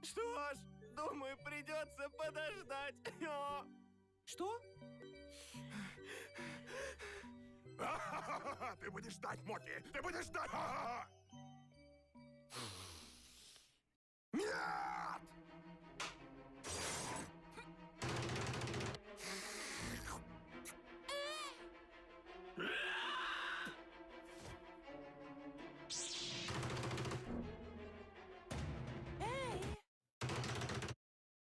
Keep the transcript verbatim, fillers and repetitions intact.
Что ж, думаю, придется подождать. О. Что? Ты будешь ждать, Моки! Ты будешь ждать!